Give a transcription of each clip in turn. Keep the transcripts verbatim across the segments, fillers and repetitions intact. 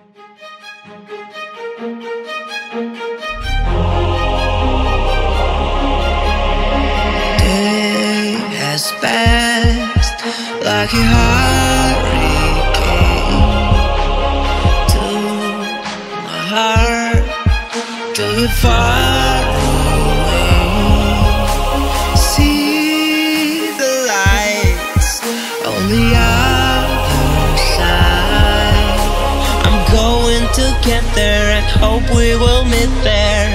Day has passed like a hurricane to my heart, till you're far away. See the lights on the other side. I'm going to get there and hope we will meet there.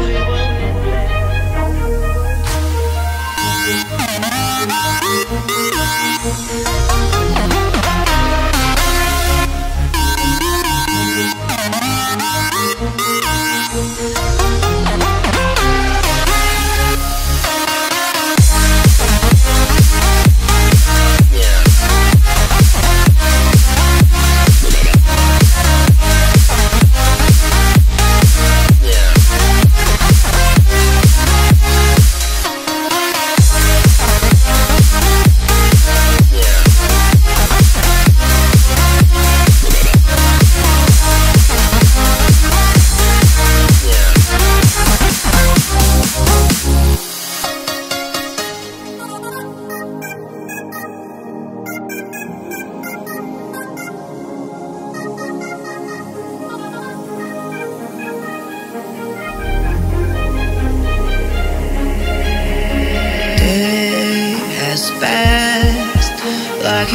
Fast like a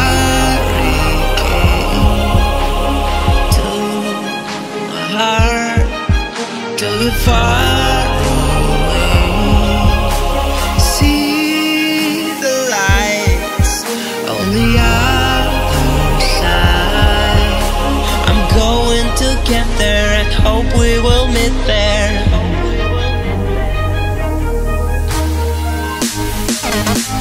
hurricane to my heart, till you're far away. See the lights on the other side. I'm going to get there and hope we will meet there.